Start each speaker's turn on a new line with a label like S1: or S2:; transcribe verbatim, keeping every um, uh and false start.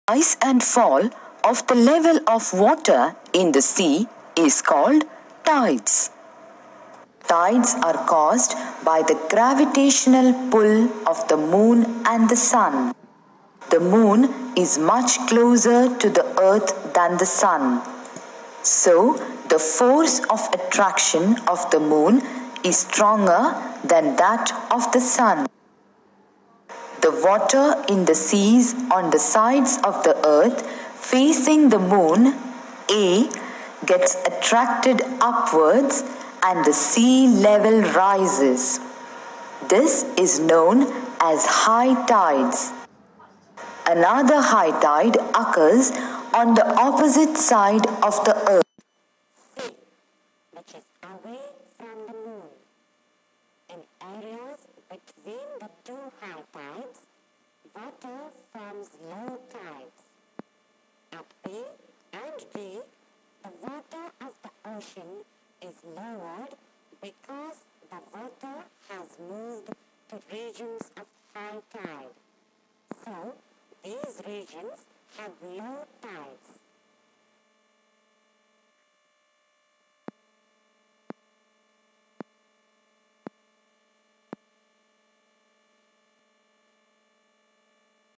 S1: rise and fall of the level of water in the sea is called tides. Tides are caused by the gravitational pull of the moon and the sun. The moon is much closer to the earth than the sun. So, the force of attraction of the moon is stronger than that of the sun. The water in the seas on the sides of the earth facing the moon, A, gets attracted upwards and the sea level rises. This is known as high tides. Another high tide occurs on the opposite side of the earth,
S2: sea, which is away from the moon. In areas between the two high tides, water forms low tides. At A and B, the water of the ocean is lowered because the water has moved to regions of high tide. So, these regions have low tides.